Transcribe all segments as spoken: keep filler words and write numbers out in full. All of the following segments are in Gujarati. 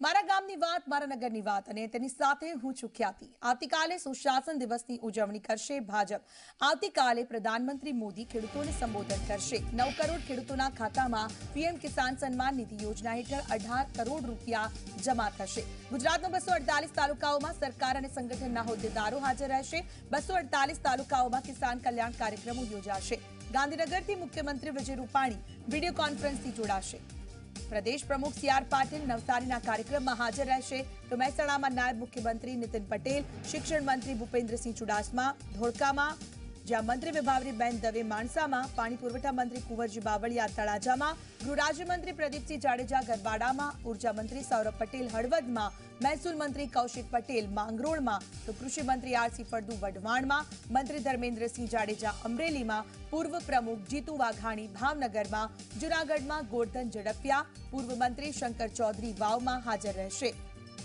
મારા ગામની વાત, મારા નગરની વાત અને તેની સાથે હું છું ખ્યાતિ. આવતીકાલે સુશાસન દિવસની ઉજવણી કરશે ભાજપ. આવતીકાલે પ્રધાનમંત્રી મોદી ખેડૂતોને સંબોધન કરશે. નવ કરોડ ખેડૂતોના ખાતામાં પીએમ કિસાન સન્માન નિધિ યોજના હેઠળ અઢાર કરોડ રૂપિયા જમા થશે. ગુજરાતના બસો અડતાલીસ તાલુકાઓમાં સરકાર અને સંગઠનના હોદ્દેદારો હાજર રહેશે. બસો અડતાલીસ તાલુકાઓમાં કિસાન કલ્યાણ કાર્યક્રમો યોજાશે. ગાંધીનગરથી મુખ્યમંત્રી વિજય રૂપાણી વિડીયો કોન્ફરન્સથી જોડાશે. પ્રદેશ પ્રમુખ સી આર પાટીલ નવસારીના કાર્યક્રમમાં હાજર રહેશે. તો મહેસાણામાં નાયબ મુખ્યમંત્રી નીતિન પટેલ, શિક્ષણ મંત્રી ભૂપેન્દ્રસિંહ ચુડાસમા ધોળકામાં, જ્યાં મંત્રી વિભાવરીબેન દવે માણસામાં, પાણી પુરવઠા મંત્રી કુંવરજી બાવળિયા તળાજામાં, ગૃહ રાજ્યમંત્રી પ્રદીપસિંહ જાડેજા ગરબાડામાં, ઉર્જા મંત્રી સૌરભ પટેલ હળવદમાં, મહેસૂલ મંત્રી કૌશિક પટેલ માંગરોળમાં, તો કૃષિ મંત્રી આર સી ફળદુ વઢવાણમાં, મંત્રી ધર્મેન્દ્રસિંહ જાડેજા અમરેલીમાં, પૂર્વ પ્રમુખ જીતુ વાઘાણી ભાવનગરમાં, જૂનાગઢમાં ગોરધન ઝડપિયા, પૂર્વ મંત્રી શંકર ચૌધરી વાવમાં હાજર રહેશે.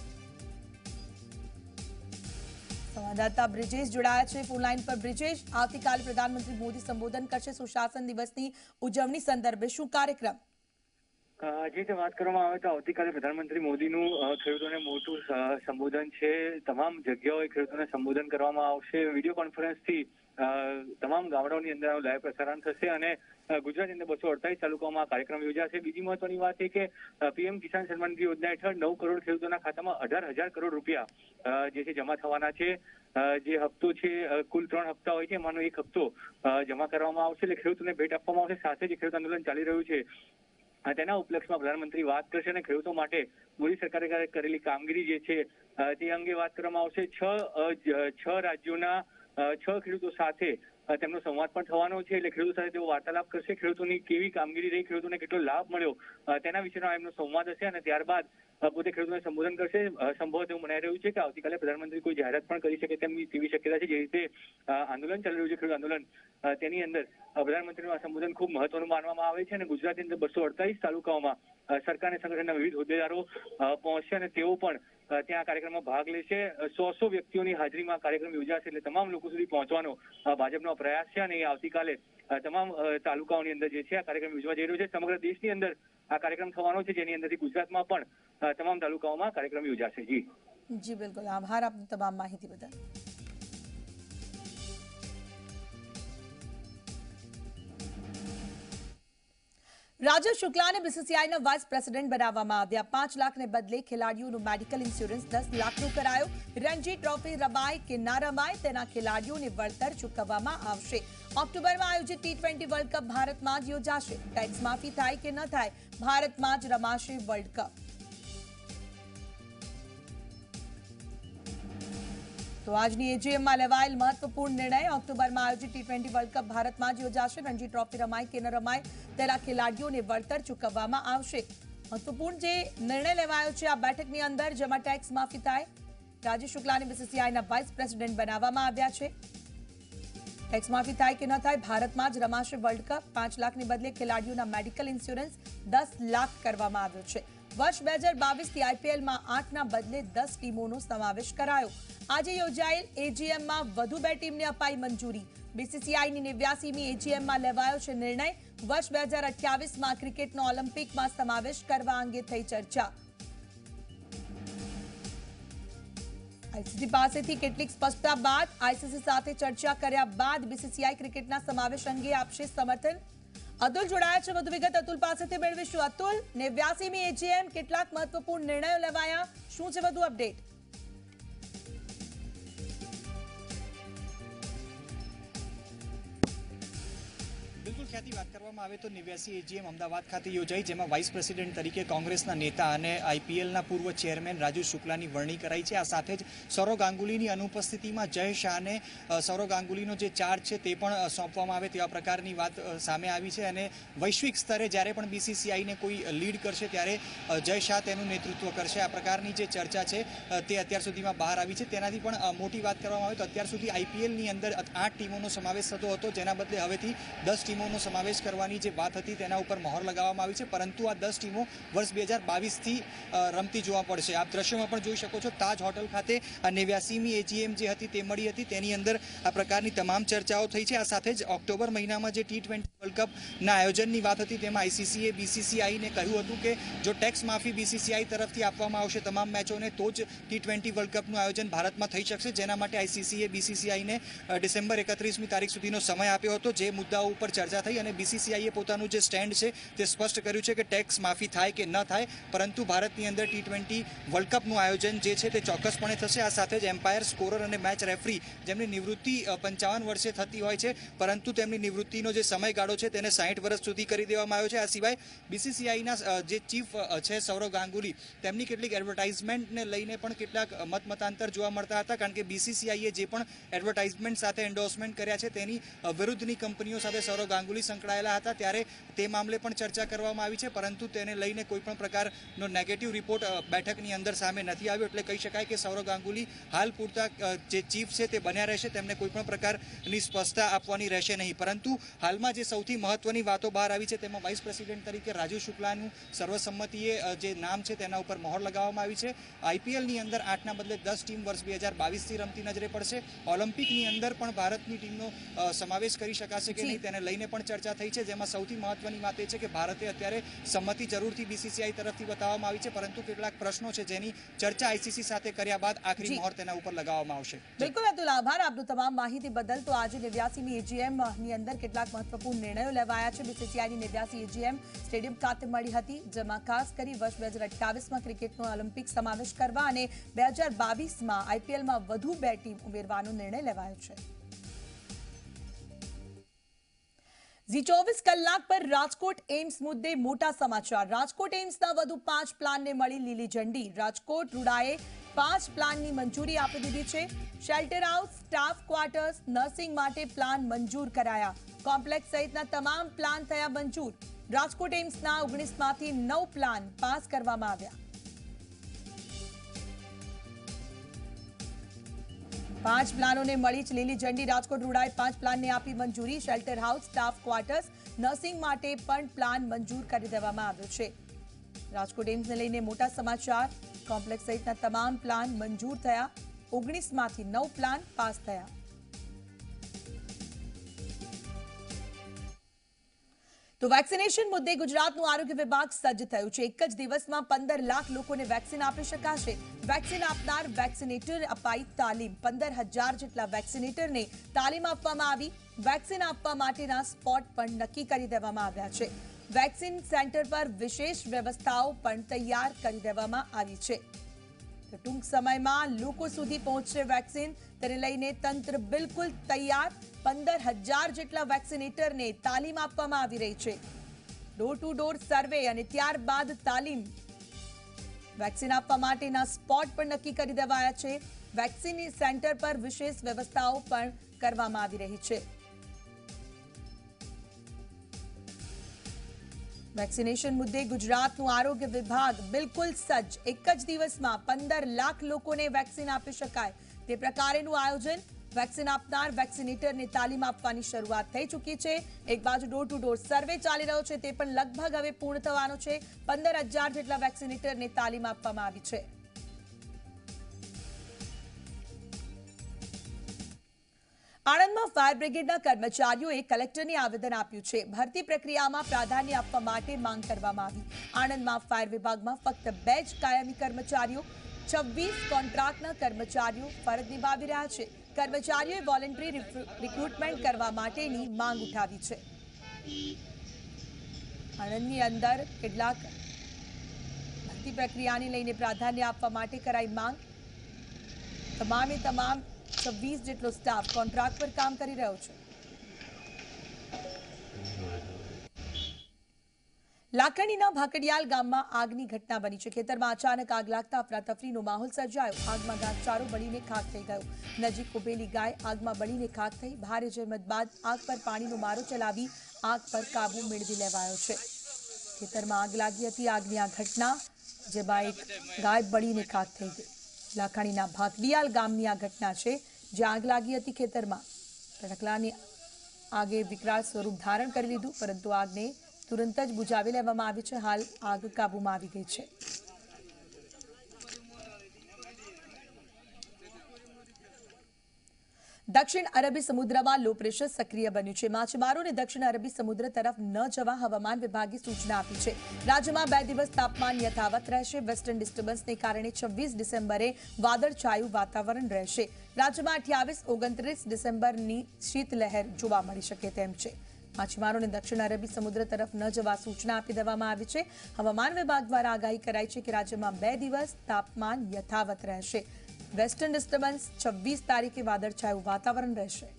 સંવાદદાતા બ્રિજેશ જોડાયા છે ફોનલાઈન પર. બ્રિજેશ, આવતીકાલે પ્રધાનમંત્રી મોદી સંબોધન કરશે. સુશાસન દિવસની ઉજવણી સંદર્ભે શું કાર્યક્રમ? જે રીતે વાત કરવામાં આવે તો આવતીકાલે પ્રધાનમંત્રી મોદીનું ખેડૂતોને મોટું સંબોધન છે. તમામ જગ્યાઓએ ખેડૂતોને સંબોધન કરવામાં આવશે. વિડીયો કોન્ફરન્સથી તમામ ગામડાઓની અંદર લાઈવ પ્રસારણ થશે અને ગુજરાતની અંદર બસો અડતાલીસ તાલુકાઓમાં કાર્યક્રમ યોજાશે. બીજી મહત્વની વાત એ કે પીએમ કિસાન સન્માન નિધિ યોજના હેઠળ નવ કરોડ ખેડૂતોના ખાતામાં અઢાર હજાર કરોડ રૂપિયા જે છે જમા થવાના છે. જે હપ્તો છે કુલ ત્રણ હપ્તા હોય છે, એમાંનો એક હપ્તો જમા કરવામાં આવશે, એટલે ખેડૂતોને ભેટ આપવામાં આવશે. સાથે જે ખેડૂત આંદોલન ચાલી રહ્યું છે તેના ઉપલક્ષમાં પ્રધાનમંત્રી વાત કરશે અને ખેડૂતો માટે મોદી સરકારે કરેલી કામગીરી જે છે તે અંગે વાત કરવામાં આવશે. છ છ રાજ્યોના છ ખેડૂતો સાથે તેમનો સંવાદ પણ થવાનો છે, એટલે ખેડૂતો સાથે તેઓ વાર્તાલાપ કરશે. ખેડૂતોની કેવી કામગીરી રહી, ખેડૂતોને કેટલો લાભ મળ્યો તેના વિશેનો એમનો સંવાદ હશે અને ત્યારબાદ પોતે ખેડૂતોને સંબોધન કરશે. સંભવત એવું મનાઈ રહ્યું છે કે આવતીકાલે પ્રધાનમંત્રી કોઈ જાહેરાત પણ કરી શકે તેમની તેવી શક્યતા છે. જે રીતે આંદોલન ચાલી રહ્યું છે ખેડૂત આંદોલન, તેની અંદર પ્રધાનમંત્રીનું આ સંબોધન ખૂબ મહત્વનું માનવામાં આવે છે અને ગુજરાતની અંદર બસો અડતાલીસ તાલુકાઓમાં સરકાર અને સંગઠનના વિવિધ હોદ્દેદારો પહોંચશે અને તેઓ પણ ત્યાં કાર્યક્રમમાં ભાગ લેશે. સો સો વ્યક્તિઓની હાજરીમાં કાર્યક્રમ યોજાશે, એટલે તમામ લોકો સુધી પહોંચવાનો ભાજપનો પ્રયાસ છે અને આવતીકાલે તમામ તાલુકાઓની અંદર જે છે આ કાર્યક્રમ યોજવા જઈ રહ્યો છે. સમગ્ર દેશની અંદર આ કાર્યક્રમ થવાનો છે, જેની અંદરથી ગુજરાતમાં પણ તમામ તાલુકાઓમાં કાર્યક્રમ યોજાશે. જી જી બિલકુલ, આભાર આપની તમામ માહિતી બદલ. રાજીવ શુક્લાને બીસીસીઆઈના વાઇસ પ્રેસિડેન્ટ બનાવવામાં આવ્યા. પાંચ લાખને બદલે ખેલાડીઓનું મેડિકલ ઇન્સ્યોરન્સ દસ લાખનો કરાયો. રણજી ટ્રોફી રમાય કે ના રમાય તેના ખેલાડીઓને વળતર ચૂકવવામાં આવશે. ઓક્ટોબરમાં આયોજિત ટી ટ્વેન્ટી વર્લ્ડ કપ ભારતમાં જ યોજાશે. ટેક્સ માફી થાય કે ન થાય, ભારતમાં જ રમાશે વર્લ્ડ કપ. તો આજની એજીએમમાં લેવાયેલ મહત્વપૂર્ણ નિર્ણય. ઓક્ટોબરમાં આયોજિત ટી ટ્વેન્ટી વર્લ્ડ કપ ભારતમાં જ યોજાશે. રણજી ટ્રોફી રમાય કે ન રમાય તેના ખેલાડીઓને વળતર ચૂકવવામાં આવશે. મહત્વપૂર્ણ જે નિર્ણય લેવાયો છે આ બેઠકની અંદર, જેમાં ટેક્સ માફી થાય. રાજીવ શુક્લાને બીસીસીઆઈના વાઇસ પ્રેસિડેન્ટ બનાવવામાં આવ્યા છે. ટેક્સ માફી થાય કે ન થાય, ભારતમાં જ રમાશે વર્લ્ડ કપ. પાંચ લાખની બદલે ખેલાડીઓના મેડિકલ ઇન્સ્યોરન્સ દસ લાખ કરવામાં આવ્યો છે. વર્ષ બે હજાર બાવીસથી આઈપીએલમાં આઠના બદલે દસ ટીમોનો સમાવેશ કરાયો. આજે યોજાયેલ એજીએમમાં વધુ બે ટીમને અપાઈ મંજૂરી. બીસીસીઆઈની નેવ્યાસીમી એજીએમમાં લેવાયો છે નિર્ણય. વર્ષ બે હજાર અઠ્યાવીસમાં ક્રિકેટનો ઓલિમ્પિકમાં સમાવેશ કરવા અંગે થઈ ચર્ચા. આઈસીસી પાસેથી કેટલીક સ્પષ્ટતા બાદ આઈસીસી સાથે ચર્ચા કર્યા બાદ બીસીસીઆઈ ક્રિકેટના સમાવેશ અંગે આપશે સમર્થન. અતુલ જોડાયા છે વધુ વિગત અતુલ પાસેથી મેળવીશું. અતુલ, નેવ્યાસીમી એજીએમ, કેટલાક મહત્વપૂર્ણ નિર્ણયો લેવાયા, શું છે વધુ અપડેટ? બિલકુલ ખ્યાતિ, વાત કરવામાં આવે તો નેવ્યાસી એજીએમ અમદાવાદ ખાતે યોજાઈ, જેમાં વાઇસ પ્રેસિડેન્ટ તરીકે કોંગ્રેસના નેતા અને આઈપીએલના પૂર્વ ચેરમેન રાજીવ શુક્લાની વરણી કરાઈ છે. આ સાથે જ સૌરવ ગાંગુલીની અનુપસ્થિતિમાં જય શાહને સૌરવ ગાંગુલીનો જે ચાર્જ છે તે પણ સોંપવામાં આવે તેવા પ્રકારની વાત સામે આવી છે. અને વૈશ્વિક સ્તરે જ્યારે પણ બીસીસીઆઈને કોઈ લીડ કરશે ત્યારે જય શાહ તેનું નેતૃત્વ કરશે. આ પ્રકારની જે ચર્ચા છે તે અત્યાર સુધીમાં બહાર આવી છે. તેનાથી પણ મોટી વાત કરવામાં આવે તો અત્યાર સુધી આઈપીએલની અંદર આઠ ટીમોનો સમાવેશ થતો હતો, જેના બદલે હવેથી દસ ટીમોનો સમાવેશ કરવાની જે વાત હતી તેના ઉપર મહોર લગાવવામાં આવી છે, પરંતુ આ દસ ટીમો વર્ષ બે હજાર બાવીસથી રમતી જોવા પડશે. આપ દ્રશ્યોમાં પણ જોઈ શકો છો, તાજ હોટલ ખાતે આ નેવ્યાસીમી એજીએમ જે હતી તે મળી હતી. તેની અંદર આ પ્રકારની તમામ ચર્ચાઓ થઈ છે. આ સાથે જ ઓક્ટોબર મહિનામાં જે ટી ટ્વેન્ટી વર્લ્ડ કપના આયોજનની વાત હતી તેમાં આઈસીસીએ બીસીસીઆઈને કહ્યું હતું કે જો ટેક્સ માફી બીસીસીઆઈ તરફથી આપવામાં આવશે તમામ મેચોને તો જ ટી ટ્વેન્ટી વર્લ્ડ કપનું આયોજન ભારતમાં થઈ શકશે. જેના માટે આઈસીસીએ બીસીસીઆઈને ડિસેમ્બર એકત્રીસમી તારીખ સુધીનો સમય આપ્યો હતો. જે મુદ્દાઓ ઉપર ચર્ચા થઈ અને બીસીસીઆઈએ પોતાનું જે સ્ટેન્ડ છે તે સ્પષ્ટ કર્યું છે કે ટેક્સ માફી થાય કે ન થાય, પરંતુ ભારતની અંદર ટી ટ્વેન્ટી વર્લ્ડ કપનું આયોજન જે છે તે ચોક્કસપણે થશે. આ સાથે જ એમ્પાયર, સ્કોરર અને મેચ રેફરી જેમની નિવૃત્તિ પંચાવન વર્ષે થતી હોય છે, પરંતુ તેમની નિવૃત્તિનો જે સમયગાળો છે તેને સાઠ વર્ષ સુધી કરી દેવામાં આવ્યો છે. આ સિવાય બીસીસીઆઈના જે ચીફ છે સૌરવ ગાંગુલી, તેમની કેટલીક એડવર્ટાઇઝમેન્ટને લઈને પણ કેટલાક મતમતાંતર જોવા મળતા હતા, કારણ કે બીસીસીઆઈએ જે પણ એડવર્ટાઇઝમેન્ટ સાથે એન્ડોર્સમેન્ટ કર્યા છે તેની વિરુદ્ધની કંપનીઓ સાથે સૌરવ ગાંગુલી સંકળાયેલા હતા. ત્યારે તે મામલે પણ ચર્ચા કરવામાં આવી છે, પરંતુ તેને લઈને કોઈ પણ પ્રકારનો નેગેટિવ રિપોર્ટ બેઠકની અંદર સામે નથી આવ્યો. એટલે કહી શકાય કે સૌરવ ગાંગુલી હાલ પૂરતા જે ચીફ છે તે બન્યા રહેશે, તેમને કોઈ પણ પ્રકારની સ્પષ્ટતા આપવાની રહેશે નહીં. પરંતુ હાલમાં જે સૌથી મહત્વની વાતો બહાર આવી છે તેમાં વાઇસ પ્રેસિડેન્ટ તરીકે રાજુ શુક્લાનું સર્વસંમતિએ જે નામ છે તેના ઉપર મહોર લગાવવામાં આવી છે. આઈપીએલની અંદર આઠના બદલે દસ ટીમ વર્ષ બે હજાર બાવીસથી રમતી નજરે પડશે. ઓલિમ્પિકની અંદર પણ ભારતની ટીમનો સમાવેશ કરી શકાશે કે નહીં તેને લઈને પણ ચર્ચા થઈ છે, જેમાં સૌથી મહત્વની વાત એ છે કે ભારતે અત્યારે સંમતિ જરૂરથી બીસીસીઆઈ તરફથી બતાવવામાં આવી છે, પરંતુ કેટલાક પ્રશ્નો છે જેની ચર્ચા આઈસીસી સાથે કર્યા બાદ આખરી મહોર તેના ઉપર લગાવવામાં આવશે. બિલકુલ અતુલ, આભાર આપનો તમામ માહિતી બદલ. તો આજે નેવ્યાસીમી એજીએમ ની અંદર કેટલાક મહત્વપૂર્ણ નિર્ણયો લેવાયા છે. બીસીસીઆઈની નેવ્યાસી એજીએમ સ્ટેડિયમ ખાતે મળી હતી, જેમાં ખાસ કરી વર્ષ બે હજાર અઠ્યાવીસમાં ક્રિકેટનો ઓલિમ્પિક સમાવેશ કરવા અને બે હજાર બાવીસમાં આઈપીએલમાં વધુ બે ટીમ ઉમેરવાનો નિર્ણય લેવાયો છે. ઝી ચોવીસ કલાક પર રાજકોટ એમ્સ મુદ્દે મોટા સમાચાર. રાજકોટ એમ્સના વધુ પાંચ પ્લાનને મળી લીલી ઝંડી. રાજકોટ રૂડાએ પાંચ પ્લાનની મંજૂરી આપી દીધી છે. Shelter house, staff quarters, nursing માટે પ્લાન મંજૂર કરાયા. કોમ્પ્લેક્સ સહિતના તમામ પ્લાન થયા મંજૂર. રાજકોટ એમ્સના ઓગણીસમાંથી નવ પ્લાન પાસ કરવામાં આવ્યા. પાંચ પ્લાનોને મળી જ લીલી ઝંડી. રાજકોટ રૂડાએ પાંચ પ્લાનને આપી મંજૂરી. Shelter house, staff quarters, nursing માટે પણ પ્લાન મંજૂર કરી દેવામાં આવ્યો છે. રાજકોટ એમ્સને લઈને મોટા સમાચાર. કોમ્પ્લેક્સ સહિતના તમામ પ્લાન મંજૂર થયા. ઓગણીસમાંથી નવ પ્લાન પાસ થયા. તો વેક્સિનેશન મુદ્દે ગુજરાતનું આરોગ્ય વિભાગ સજ્જ થયું છે. એક જ દિવસમાં પંદર લાખ લોકોને વેક્સિન આપી શકાશે. વેક્સિન આપનાર વેક્સિનેટર અપાઈ તાલીમ. પંદર હજાર જેટલા વેક્સિનેટરને તાલીમ આપવામાં આવી. વેક્સિન આપવા માટેના સ્પોટ પણ નક્કી કરી દેવામાં આવ્યા છે. વેક્સિન સેન્ટર પર વિશેષ વ્યવસ્થાઓ પણ તૈયાર કરી દેવામાં આવી છે. ટૂંક સમયમાં લોકો સુધી પહોંચશે વેક્સિન, તેને લઈને તંત્ર બિલકુલ તૈયાર. પંદર હજાર જેટલા વેક્સિનેટરને તાલીમ આપવામાં આવી રહી છે. ડોર ટુ ડોર સર્વે અને ત્યારબાદ તાલીમ. વેક્સિન આપવા માટેના સ્પોટ પણ નક્કી કરી દેવાયા છે. વેક્સિન સેન્ટર પર વિશેષ વ્યવસ્થાઓ પણ કરવામાં આવી રહી છે. વેક્સિનેશન મુદ્દે ગુજરાતનું આરોગ્ય વિભાગ બિલકુલ સજ્જ. એક જ દિવસમાં પંદર લાખ લોકોને વેક્સિન આપી શકાય તે પ્રકારેનું આયોજન. વેક્સિન આપનાર વેક્સિનેટરને તાલીમ આપવાની શરૂઆત થઈ ચૂકી છે. એક બાજુ ડોર ટુ ડોર સર્વે ચાલી રહ્યો છે, તે પણ લગભગ હવે પૂર્ણ થવાનો છે. પંદર હજાર જેટલા વેક્સિનેટરને તાલીમ આપવામાં આવી છે. આણંદમાં ફાયર બ્રિગેડના કર્મચારીઓએ કલેક્ટરને આવેદન આપ્યું છે. ભરતી પ્રક્રિયામાં પ્રાધાન્ય આપવા માટે માંગ કરવામાં આવી. આણંદમાં ફાયર વિભાગમાં ફક્ત બે જ કાયમી કર્મચારીઓ, છવ્વીસ કોન્ટ્રાક્ટના કર્મચારીઓ ફરજ નિભાવી રહ્યા છે. કર્મચારીઓએ વોલન્ટરી રિક્રુટમેન્ટ કરવા માટેની માંગ ઉઠાવી છે. આણંદની અંદર કેટલાક ભરતી પ્રક્રિયાને લઈને પ્રાધાન્ય આપવા માટે કરાઈ માંગ. તમામે તમામ છવ્વીસ જેટલો સ્ટાફ કોન્ટ્રાક્ટ પર કામ કરી રહ્યો છે. લાખણીના ભાકડિયાલ ગામમાં આગની ઘટના બની છે. ખેતરમાં અચાનક આગ લાગતા અફરાતફરીનો માહોલ સર્જાયો. આગમાં ઘાસચારો બળીને ખાખ થઈ ગયો. નજીક ઉભેલી ગાય આગમાં બળીને ખાખ થઈ. ભારે જહેમત બાદ આગ પર પાણીનો મારો ચલાવી આગ પર કાબુ મેળવી લેવાયો છે. ખેતરમાં આગ લાગી હતી. આગની આ ઘટના જેમાં એક ગાય બળીને ખાખ થઈ ગઈ. લાખાણીના ભાકડિયાલ ગામની આ ઘટના છે, જ્યાં આગ લાગી હતી ખેતરમાં. તડકલાની આગે વિકરાળ સ્વરૂપ ધારણ કરી લીધું, પરંતુ આગને તુરંત જ બુઝાવી લેવામાં આવી છે. હાલ આગ કાબૂમાં આવી ગઈ છે. દક્ષિણ અરબી સમુદ્રમાં લો પ્રેશર સક્રિય બન્યું છે. માછીમારોને દક્ષિણ અરબી સમુદ્ર તરફ ન જવા હવામાન વિભાગે સૂચના આપી છે. રાજ્યમાં બે દિવસ તાપમાન યથાવત રહેશે. વેસ્ટર્ન ડિસ્ટર્બન્સને કારણે છવ્વીસ ડિસેમ્બરે વાદળછાયું વાતાવરણ રહેશે. રાજ્યમાં અઠ્યાવીસ ઓગણત્રીસ ડિસેમ્બરની શીતલહેર જોવા મળી શકે તેમ છે. માછીમારોને દક્ષિણ અરબી સમુદ્ર તરફ ન જવા સૂચના આપી દેવામાં આવી છે. હવામાન વિભાગ દ્વારા આગાહી કરાઈ છે કે રાજ્યમાં બે દિવસ તાપમાન યથાવત રહેશે. વેસ્ટર્ન ડિસ્ટર્બન્સ छब्बीस तारीखे वादळछाયું वातावरण રહેશે.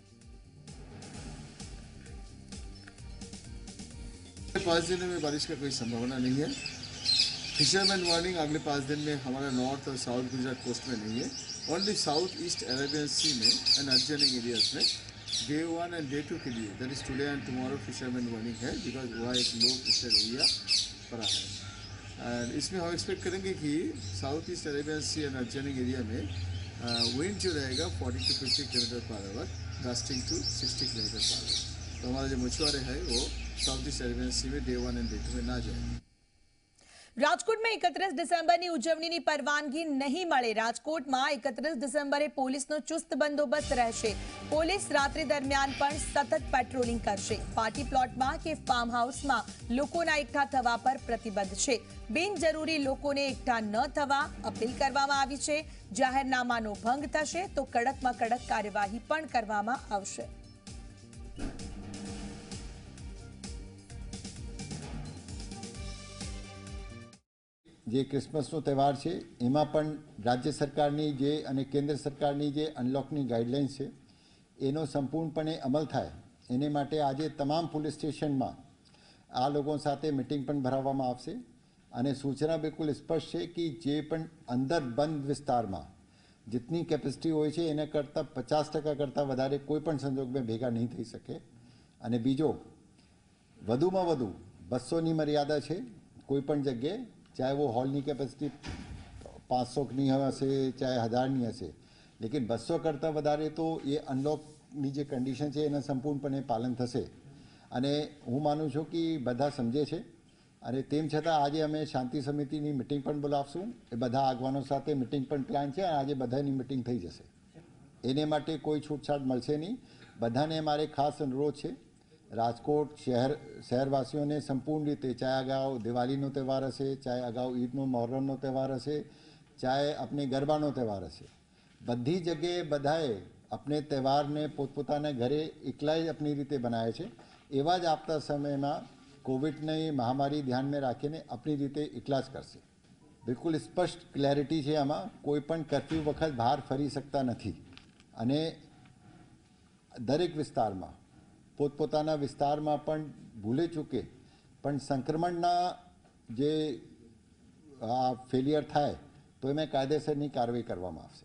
पाँच दिन में बारिश का कोई संभावना नहीं है. फिशरमैन वार्निंग अगले पाँच दिन में हमारा नॉर्थ और साउथ गुजरात कोस्ट में नहीं है. Only south east Arabian sea में एंड adjoining एरियाज में day one and day two के लिए that is today and tomorrow fisherman warning है, बिकॉज वहाँ एक लो प्रेशर एरिया पड़ा है. एंड इसमें हम एक्सपेक्ट करेंगे कि south east Arabian sea and adjoining area में विंड जो रहेगा चालीस टू पचास kilometre per hour, gusting to साठ किलोमीटर पर आवर. तो हमारा जो मछुआरे हैं वो साउथ ईस्ट अरेबियन सी में day one and day two में ना जाए. રાજકોટમાં એકત્રીસ ડિસેમ્બરની ઉજવણીની પરવાનગી નહીં મળે. રાજકોટમાં એકત્રીસ ડિસેમ્બરે પોલીસનો ચુસ્ત બંદોબસ્ત રહેશે. પોલીસ રાત્રિ દરમિયાન પણ સતત પેટ્રોલિંગ કરશે. પાર્ટી પ્લોટમાં કે ફાર્મ હાઉસમાં લોકોના એકઠા થવા પર પ્રતિબંધ છે. બિનજરૂરી લોકોને એકઠા ન થવા અપીલ કરવામાં આવી છે. જાહેરનામાનો ભંગ થશે તો કડકમાં કડક કાર્યવાહી પણ કરવામાં આવશે. જે ક્રિસમસનો તહેવાર છે એમાં પણ રાજ્ય સરકારની જે અને કેન્દ્ર સરકારની જે અનલોકની ગાઈડલાઇન્સ છે એનો સંપૂર્ણપણે અમલ થાય એને માટે આજે તમામ પોલીસ સ્ટેશનમાં આ લોકો સાથે મિટિંગ પણ ભરાવવામાં આવશે. અને સૂચના બિલકુલ સ્પષ્ટ છે કે જે પણ અંદર બંધ વિસ્તારમાં જેટલી કેપેસિટી હોય છે એના કરતાં પચાસ ટકા કરતાં વધારે કોઈ પણ સંજોગમાં ભેગા નહીં થઈ શકે. અને બીજો વધુમાં વધુ બસોની મર્યાદા છે કોઈ પણ જગ્યાએ, चाहे वो हॉल की कैपेसिटी पाँच सौ की हसे चाहे हज़ार की हसे, लेकिन बसो करता वधारे तो ये अनलॉकनी जो कंडीशन है एना संपूर्णपणे पालन थशे. अने हूँ मानु छूँ कि बधा समझे छे अने तेम छतां आज अमे शांति समितिनी मीटिंग पण बोलावशुं. ए बधा આગવાનો સાથે મીટિંગ પણ પ્લાન છે. આજે બધાની મીટિંગ થઈ જશે. એને માટે કોઈ છૂટછાટ મળશે નહીં. બધાને મારે ખાસ અનુરોધ છે, રાજકોટ શહેર શહેરવાસીઓને સંપૂર્ણ રીતે, ચાહે અગાઉ દિવાળીનો તહેવાર હશે, ચાહે અગાઉ ઈદનો મહોરમનો તહેવાર હશે, ચાહે આપણે ગરબાનો તહેવાર હશે, બધી જગ્યાએ બધાએ આપણે તહેવારને પોતપોતાના ઘરે એકલા જ આપણી રીતે બનાવે છે. એવા જ આપતા સમયમાં કોવિડની મહામારી ધ્યાનમાં રાખીને આપણી રીતે એકલા જ કરશે. બિલકુલ સ્પષ્ટ ક્લેરિટી છે આમાં. કોઈ પણ કર્ફ્યુ વખત બહાર ફરી શકતા નથી. અને દરેક વિસ્તારમાં પોતપોતાના વિસ્તારમાં પણ ભૂલે ચૂકે પણ સંક્રમણના જે આ ફેલિયર થાય તો એમાં કાયદેસરની કાર્યવાહી કરવામાં આવશે.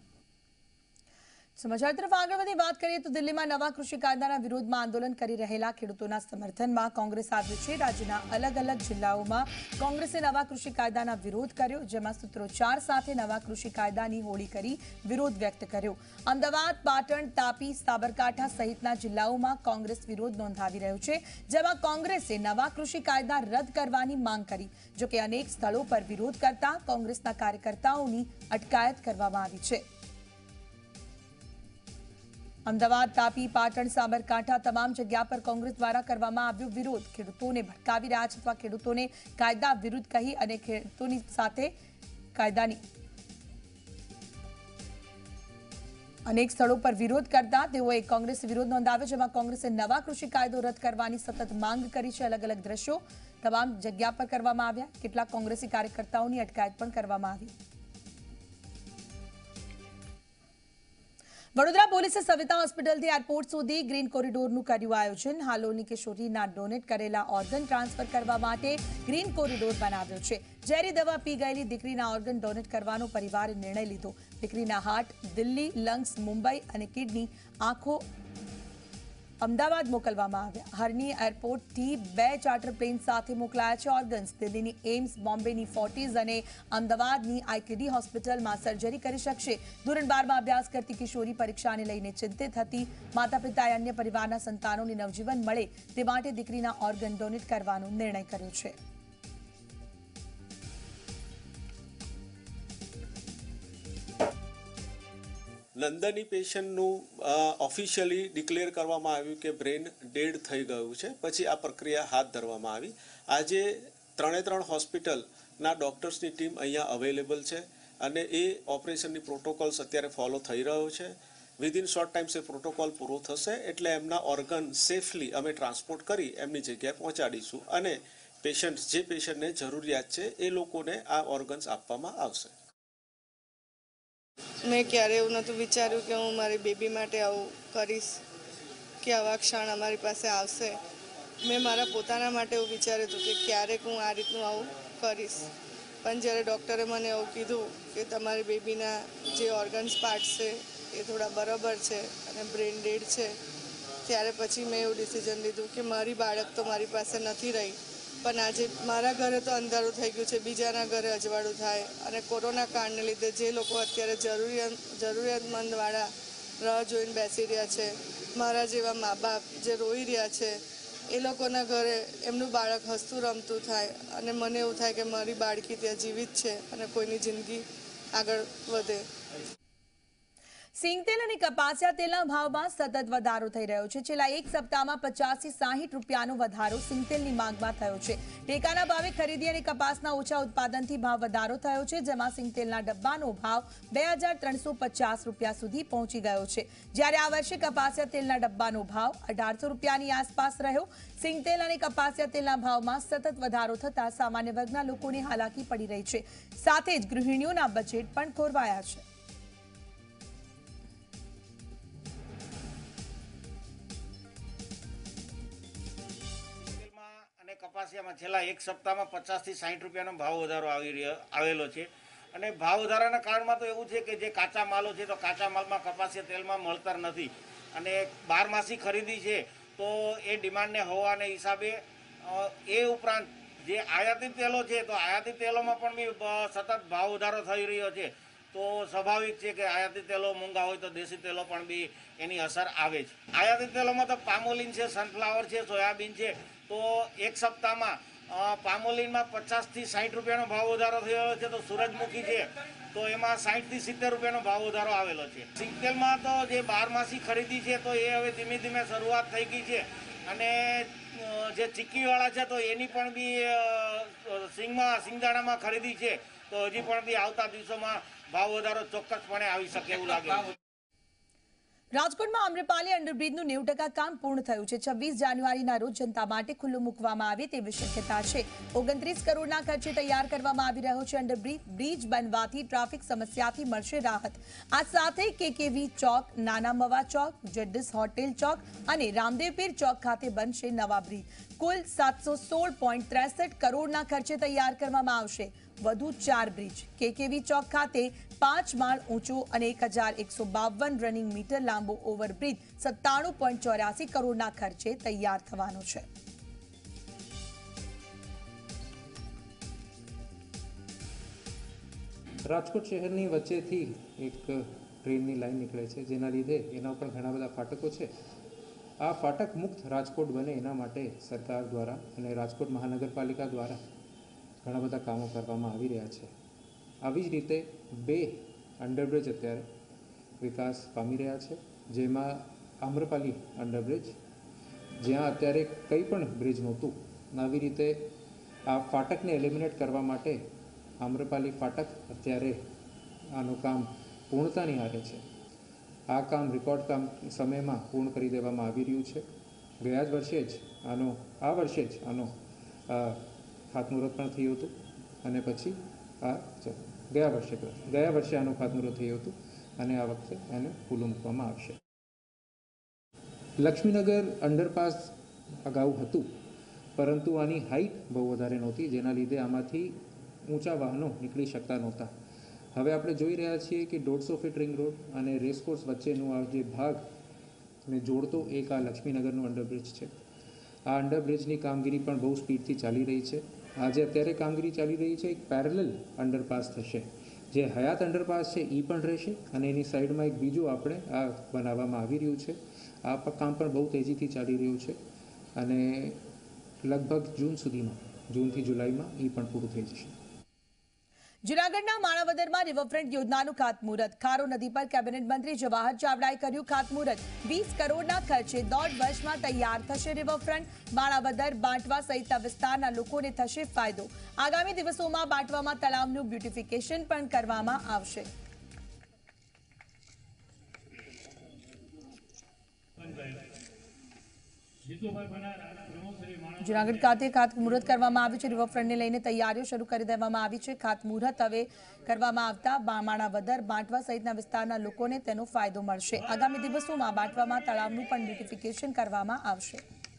સમાચાર તરફ આગળ વધી વાત કરીએ તો દિલ્હીમાં નવા કૃષિ કાયદાના વિરોધમાં આંદોલન કરી રહેલા ખેડૂતોના સમર્થનમાં કોંગ્રેસ આવ્યું છે. રાજ્યના અલગ અલગ જિલ્લાઓમાં કોંગ્રેસે નવા કૃષિ કાયદાના વિરોધ કર્યો, જેમાં સૂત્રોચ્ચાર સાથે નવા કૃષિ કાયદાની હોળી કરી વિરોધ વ્યક્ત કર્યો. અમદાવાદ, પાટણ, તાપી, સાબરકાંઠા સહિતના જિલ્લાઓમાં કોંગ્રેસ વિરોધ નોંધાવી રહ્યું છે, જેમાં કોંગ્રેસે નવા કૃષિ કાયદા રદ કરવાની માંગ કરી. જોકે અનેક સ્થળો પર વિરોધ કરતા કોંગ્રેસના કાર્યકર્તાઓની અટકાયત કરવામાં આવી છે. અમદાવાદ, તાપી, પાટણ, સાબરકાંઠા તમામ જગ્યા પર કોંગ્રેસ દ્વારા કરવામાં આવ્યો વિરોધ. ખેડૂતોને ભટકાવી રહ્યા છે અથવા ખેડૂતોને કાયદા વિરુદ્ધ કહી અને ખેડૂતોની સાથે કાયદાની અનેક સ્થળો પર વિરોધ કરતા તેઓએ કોંગ્રેસે વિરોધ નોંધાવ્યો, જેમાં કોંગ્રેસે નવા કૃષિ કાયદો રદ કરવાની સતત માંગ કરી છે. અલગ અલગ દ્રશ્યો તમામ જગ્યા પર કરવામાં આવ્યા. કેટલાક કોંગ્રેસી કાર્યકર્તાઓની અટકાયત પણ કરવામાં આવી. વડોદરા પોલીસે સવિતા હોસ્પિટલથી એરપોર્ટ સુધી ગ્રીન કોરિડોરનું કર્યું આયોજન. હાલોલની કિશોરીના ડોનેટ કરેલા ઓર્ગન ટ્રાન્સફર કરવા માટે ગ્રીન કોરિડોર બનાવ્યો છે. ઝેરી દવા પી ગયેલી દીકરીના ઓર્ગન ડોનેટ કરવાનો પરિવારે નિર્ણય લીધો. દીકરીના હાર્ટ, દિલ્હી, લંગ્સ, મુંબઈ અને કિડની આંખો અમદાવાદ મોકલવામાં આવ્યા. હરની એરપોર્ટથી બે ચાર્ટર પ્લેન સાથે મોકલાયા છે ઓર્ગન્સ. દિલ્હીની એમ્સ, બોમ્બેની ફોર્ટીઝ અને અમદાવાદની આઈકેડી હોસ્પિટલમાં સર્જરી કરી શકશે. ધોરણ બારમાં અભ્યાસ કરતી કિશોરી પરીક્ષાને લઈને ચિંતિત હતી. માતા પિતાએ અન્ય પરિવારના સંતાનોને નવજીવન મળે તે માટે દીકરીના ઓર્ગન ડોનેટ કરવાનો નિર્ણય કર્યો છે. નંદની પેશન્ટનું ઓફિશિયલી ડિક્લેર કરવામાં આવ્યું કે બ્રેન ડેડ થઈ ગયું છે. પછી આ પ્રક્રિયા હાથ ધરવામાં આવી. આજે ત્રણે ત્રણ હોસ્પિટલના ડૉક્ટર્સની ટીમ અહીંયા અવેલેબલ છે અને એ ઓપરેશનની પ્રોટોકોલ્સ અત્યારે ફોલો થઈ રહ્યો છે. વિધિન શોર્ટ ટાઈમ્સ એ પ્રોટોકોલ પૂરો થશે એટલે એમના ઓર્ગન સેફલી અમે ટ્રાન્સપોર્ટ કરી એમની જગ્યાએ પહોંચાડીશું અને પેશન્ટ જે પેશન્ટને જરૂરિયાત છે એ લોકોને આ ઓર્ગન્સ આપવામાં આવશે. મેં ક્યારે એવું નહોતું વિચાર્યું કે હું મારી બેબી માટે આવું કરીશ, કે આવા ક્ષણ અમારી પાસે આવશે. મેં મારા પોતાના માટે એવું વિચાર્યું હતું કે ક્યારેક હું આ રીતનું આવું કરીશ. પણ જ્યારે ડૉક્ટરે મને એવું કીધું કે તમારી બેબીના જે ઓર્ગન્સ પાર્ટ છે એ થોડા બરાબર છે અને બ્રેન ડેડ છે, ત્યારે પછી મેં એવું ડિસિઝન લીધું કે મારી બાળક તો મારી પાસે નથી રહી, પણ આજે મારા ઘરે તો અંધારું થઈ ગયું છે, બીજાના ઘરે અજવાળું થાય. અને કોરોના કાળને લીધે જે લોકો અત્યારે જરૂરિયાત જરૂરિયાતમંદવાળા રાહ જોઈને બેસી રહ્યા છે, મારા જેવા મા બાપ જે રોઈ રહ્યા છે, એ લોકોના ઘરે એમનું બાળક હસતું રમતું થાય અને મને એવું થાય કે મારી બાળકી ત્યાં જીવિત છે અને કોઈની જિંદગી આગળ વધે. સિંગતેલ અને કપાસિયા તેલના ભાવમાં સતત વધારો થઈ રહ્યો છે. છેલ્લા એક સપ્તાહમાં પચાસ થી સાહીઠ રૂપિયાનો વધારો સિંગતેલની માંગમાં થયો છે. ટેકાના ભાવે ખરીદી અને કપાસના ઓછા ઉત્પાદનથી ભાવ વધારો થયો છે, જેમાં સિંગતેલના ડબ્બાનો ભાવ બે હજાર ત્રણસો પચાસ રૂપિયા સુધી પહોંચી ગયો છે, જ્યારે આ વર્ષે કપાસિયા તેલના ડબ્બાનો ભાવ અઢારસો રૂપિયાની આસપાસ રહ્યો. સિંગતેલ અને કપાસિયા તેલના ભાવમાં સતત વધારો થતાં સામાન્ય વર્ગના લોકોને હાલાકી પડી રહી છે. સાથે જ ગૃહિણીઓના બજેટ પણ ખોરવાયા છે. કપાસિયામાં છેલ્લા એક સપ્તાહમાં પચાસ થી સાહીઠ રૂપિયાનો ભાવ વધારો આવી રહ્યો આવેલો છે. અને ભાવ વધારાના કારણમાં તો એવું છે કે જે કાચા માલો છે તો કાચા માલમાં કપાસિયા તેલમાં મળતર નથી અને બારમાસી ખરીદી છે તો એ ડિમાન્ડને હોવાને હિસાબે એ ઉપરાંત જે આયાતી તેલો છે તો આયાતી તેલોમાં પણ બી સતત ભાવ વધારો થઈ રહ્યો છે. તો સ્વાભાવિક છે કે આયાતી તેલો મોંઘા હોય તો દેશી તેલો પણ બી એની અસર આવે છે. આયાતી તેલોમાં તો પામોલિન છે, સનફ્લાવર છે, સોયાબીન છે. તો એક સપ્તાહમાં પામોલિનમાં પચાસથી સાઠ રૂપિયાનો ભાવ વધારો થયો છે, તો સૂરજમુખી છે તો એમાં સાઠથી સિત્તેર રૂપિયાનો ભાવ વધારો આવેલો છે. સિંગતેલમાં તો જે બારમાસી ખરીદી છે તો એ હવે ધીમે ધીમે શરૂઆત થઈ ગઈ છે અને જે ચીક્કીવાળા છે તો એની પણ બી સિંગમાં સિંગદાણામાં ખરીદી છે તો હજી પણ બી આવતા દિવસોમાં ભાવ વધારો ચોક્કસપણે આવી શકે એવું લાગે. રાજકોટમાં આમ્રપાલી અંડરબ્રિજનું નેવું ટકા કામ પૂર્ણ થયું છે. છવ્વીસ જાન્યુઆરીના રોજ જનતા માટે ખુલ્લું મૂકવામાં આવે તેવી શક્યતા છે. ઓગણત્રીસ કરોડના ખર્ચે તૈયાર કરવામાં આવી રહ્યો છે અંડરબ્રિજ. બ્રિજ બનવાથી ટ્રાફિક સમસ્યાથી મળશે રાહત. આ સાથે કેકેવી ચોક, નાના મવા ચોક, જડ્ડિસ હોટેલ ચોક અને રામદેવપીર ચોક ખાતે બનશે નવા બ્રિજ. કુલ સાતસો સોળ પોઈન્ટ ત્રેસઠ કરોડના ખર્ચે તૈયાર કરવામાં આવશે વધુ ચાર બ્રિજ. કેકેવી ચોક ખાતે પાંચ માળ ઊંચો અને એક હજાર એકસો બાવન રનિંગ મીટર લાંબો ઓવરબ્રિજ સત્તાણું પોઈન્ટ ચોર્યાસી કરોડના ખર્ચે તૈયાર થવાનો છે. રાજકોટ શહેરની વચ્ચેથી એક ટ્રેનની લાઈન નીકળે છે, જેના લીધે એના ઉપર ઘણા બધા ફાટકો છે. આ ફાટક મુક્ત રાજકોટ બને એના માટે સરકાર દ્વારા અને રાજકોટ મહાનગરપાલિકા દ્વારા ઘણા બધા કામો કરવામાં આવી રહ્યા છે. આવી જ રીતે બે અંડરબ્રિજ અત્યારે વિકાસ પામી રહ્યા છે, જેમાં આમ્રપાલી અંડરબ્રિજ, જ્યાં અત્યારે કંઈ પણ બ્રિજ નહોતું, આવી રીતે આ ફાટકને એલિમિનેટ કરવા માટે આમ્રપાલી ફાટક અત્યારે આનું કામ પૂર્ણતાની આરે છે. આ કામ રેકોર્ડ કામ સમયમાં પૂર્ણ કરી દેવામાં આવી રહ્યું છે. ગયા જ વર્ષે જ આનો આ વર્ષે જ આનો ખાતમુહૂર્ત પણ થયું હતું અને પછી આ ગયા વર્ષે ગયા વર્ષે આનું ખાતમુહૂર્ત થયું હતું અને આ વખતે એને ખુલ્લું મૂકવામાં આવશે. લક્ષ્મીનગર અંડરપાસ અગાઉ હતું, પરંતુ આની હાઇટ બહુ વધારે નહોતી, જેના લીધે આમાંથી ઊંચા વાહનો નીકળી શકતા નહોતા. હવે આપણે જોઈ રહ્યા છીએ કે દોઢસો ફીટ રિંગ રોડ અને રેસકોર્સ વચ્ચેનું આ જે ભાગ ને જોડતો એક આ લક્ષ્મીનગરનું અંડરબ્રિજ છે. આ અંડરબ્રિજની કામગીરી પણ બહુ સ્પીડથી ચાલી રહી છે. આજે અત્યારે કામગીરી ચાલી રહી છે. એક પેરેલલ અંડરપાસ થશે, જે હયાત અંડરપાસ છે એ પણ રહેશે અને એની સાઈડમાં એક બીજું આપણે આ બનાવવામાં આવી રહ્યું છે. આ કામ પણ બહુ તેજીથી ચાલી રહ્યું છે અને લગભગ જૂન સુધીમાં, જૂનથી જુલાઈમાં એ પણ પૂરું થઈ જશે. જૂનાગઢના માણાવદરમાં રિવરફ્રન્ટ યોજનાનું ખાતમુહૂર્ત. ખારો નદી પર કેબિનેટ મંત્રી જવાહર ચાવડાએ કર્યું ખાતમુહૂર્ત. વીસ કરોડના ખર્ચે દોઢ વર્ષમાં તૈયાર થશે રિવરફ્રન્ટ. માણાવદર, બાંટવા સહિતના વિસ્તારના લોકોને થશે ફાયદો. આગામી દિવસોમાં બાંટવામાં તળાવનું બ્યુટિફિકેશન પણ કરવામાં આવશે. જૂનાગઢ ખાતે ખાતમુહૂર્ત કરવામાં આવ્યું છે. રિવરફ્રન્ટને લઈને તૈયારીઓ શરૂ કરી દેવામાં આવી છે. ખાતમુહૂર્ત હવે કરવામાં આવતા માણાવદર, બાંટવા સહિતના વિસ્તારના લોકોને તેનો ફાયદો મળશે. આગામી દિવસોમાં બાંટવામાં તળાવનું પણ બ્યુટિફિકેશન કરવામાં આવશે.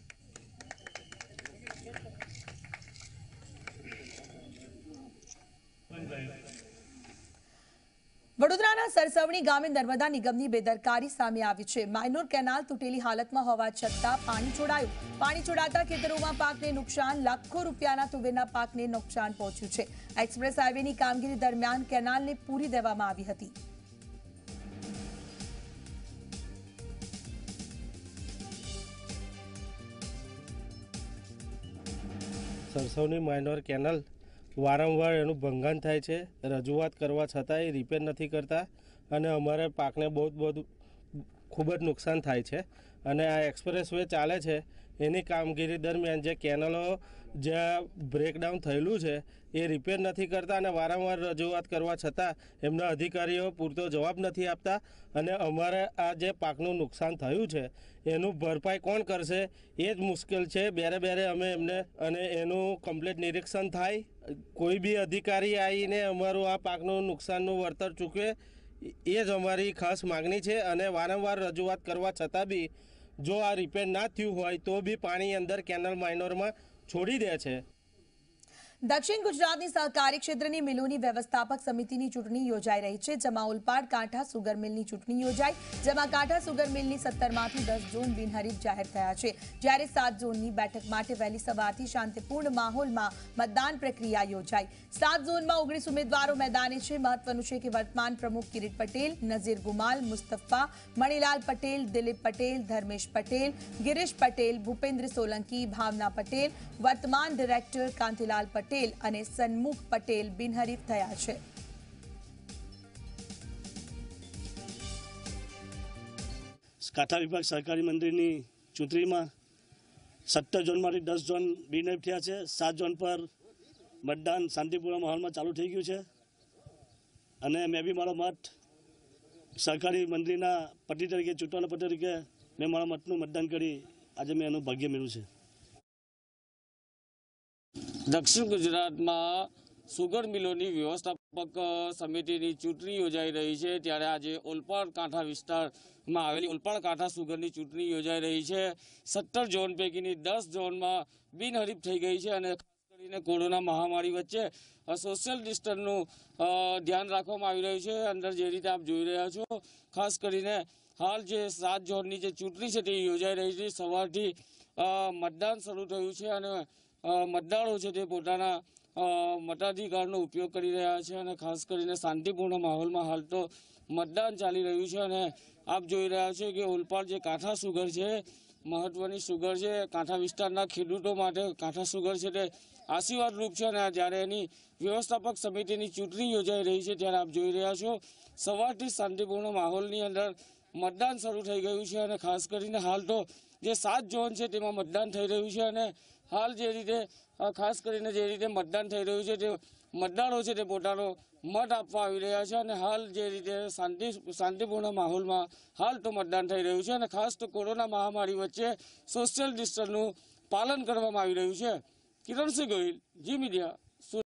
વડોદરાના સરસવણી ગામે નર્મદા નિગમની બેદરકારી સામે આવી છે. માઇનોર કેનાલ તૂટેલી હાલતમાં હોવા છતાં પાણી છોડાયું. પાણી છોડાતા ખેતરોમાં પાકને નુકસાન, લાખો રૂપિયાના તુવેરના પાકને નુકસાન પહોંચ્યું છે. એક્સપ્રેસ હાઈવેની કામગીરી દરમિયાન કેનાલને પૂરી દેવામાં આવી હતી. સરસવની માઇનોર કેનાલ વારંવાર એનું ભંગાણ થાય છે. રજૂઆત કરવા છતાં એ રિપેર નથી કરતા અને અમારે પાકને બહુ જ બધું ખૂબ જ નુકસાન થાય છે. અને આ એક્સપ્રેસ વે ચાલે છે એની કામગીરી દરમિયાન જે કેનલો જ્યાં બ્રેકડાઉન થયેલું છે એ રિપેર નથી કરતા અને વારંવાર રજૂઆત કરવા છતાં એમના અધિકારીઓ પૂરતો જવાબ નથી આપતા. અને અમારે આ જે પાકનું નુકસાન થયું છે એનું ભરપાઈ કોણ કરશે એ જ મુશ્કેલ છે. બેરે બેરે અમે એમને અને એનું કમ્પ્લીટ નિરીક્ષણ થાય, કોઈ બી અધિકારી આવીને અમારું આ પાકનું નુકસાનનું વળતર ચૂકવે એ જ અમારી ખાસ માગણી છે. અને વારંવાર રજૂઆત કરવા છતાં બી જો આ રિપેર ના થયું હોય તો બી પાણી અંદર કેનલ માઇનોરમાં છોડી દે છે. દક્ષિણ ગુજરાતની સહકારી ક્ષેત્રની મિલોની વ્યવસ્થાપક સમિતિની ચૂંટણી યોજાઈ રહી છે. જેમાં ઓલપાડ કાંઠા સુગર મિલની ચૂંટણી યોજાઈ, જેમાં કાંઠા સુગર મિલની સત્તરમાંથી દસ ઝોન બિનહરીફ જાહેર થયા છે. જ્યારે સાત ઝોનની બેઠક માટે વહેલી સવારથી શાંતિપૂર્ણ માહોલમાં મતદાન પ્રક્રિયા યોજાઈ. સાત ઝોનમાં ઓગણીસ ઉમેદવારો મેદાને છે. મહત્વનું છે કે વર્તમાન પ્રમુખ કિરીટ પટેલ, નઝીર ગુમાલ, મુસ્તફા, મણીલાલ પટેલ, દિલીપ પટેલ, ધર્મેશ પટેલ, ગિરીશ પટેલ, ભૂપેન્દ્ર સોલંકી, ભાવના પટેલ, વર્તમાન ડિરેક્ટર કાંતિલાલ પટેલ અને સન્મુખ પટેલ બિનહરીફ થયા છે. કાંઠા વિભાગ સહકારી મંત્રીની ચૂંટણીમાં સત્તર ઝોનમાંથી દસ ઝોન બિનહરીફ થયા છે. સાત ઝોન પર મતદાન શાંતિપૂર્ણ માહોલમાં ચાલુ થઈ ગયું છે અને મેં બી મારો મત સહકારી મંત્રીના પતિ તરીકે, ચૂંટવાના પતિ તરીકે મેં મારા મતનું મતદાન કરી આજે મેં એનું ભાગ્ય મેળવ્યું છે. દક્ષિણ ગુજરાતમાં સુગર મિલોની વ્યવસ્થાપક સમિતિની ચૂંટણી યોજાઈ રહી છે. ત્યારે આજે ઓલપાડ કાંઠા વિસ્તારમાં આવેલી ઓલપાડ કાંઠા સુગરની ચૂંટણી યોજાઈ રહી છે. સત્તર ઝોન પૈકીની દસ ઝોનમાં બિનહરીફ થઈ ગઈ છે અને ખાસ કરીને કોરોના મહામારી વચ્ચે સોશિયલ ડિસ્ટન્સનું ધ્યાન રાખવામાં આવી રહ્યું છે. અંદર જે રીતે આપ જોઈ રહ્યા છો, ખાસ કરીને હાલ જે સાત ઝોનની જે ચૂંટણી છે તે યોજાઈ રહી છે. સવારથી મતદાન શરૂ થયું છે અને મતદારો છે તે પોતાના મતાધિકારનો ઉપયોગ કરી રહ્યા છે અને ખાસ કરીને શાંતિપૂર્ણ માહોલમાં હાલ તો મતદાન ચાલી રહ્યું છે. અને આપ જોઈ રહ્યા છો કે ઓલપાડ જે કાંઠા સુગર છે, મહત્વની સુગર છે. કાંઠા વિસ્તારના ખેડૂતો માટે કાંઠા સુગર છે તે આશીર્વાદ રૂપ છે. અને જ્યારે એની વ્યવસ્થાપક સમિતિની ચૂંટણી યોજાઈ રહી છે ત્યારે આપ જોઈ રહ્યા છો સવારથી શાંતિપૂર્ણ માહોલની અંદર મતદાન શરૂ થઈ ગયું છે. અને ખાસ કરીને હાલ તો જે સાત ઝોન છે તેમાં મતદાન થઈ રહ્યું છે અને હાલ જે રીતે ખાસ કરીને જે રીતે મતદાન થઈ રહ્યું છે તે મતદારો છે તે પોતાનો મત આપવા આવી રહ્યા છે. અને હાલ જે રીતે શાંતિ શાંતિપૂર્ણ માહોલમાં હાલ તો મતદાન થઈ રહ્યું છે અને ખાસ તો કોરોના મહામારી વચ્ચે સોશિયલ ડિસ્ટન્સનું પાલન કરવામાં આવી રહ્યું છે. કિરણસિંહ ગોહિલ, જી મીડિયા.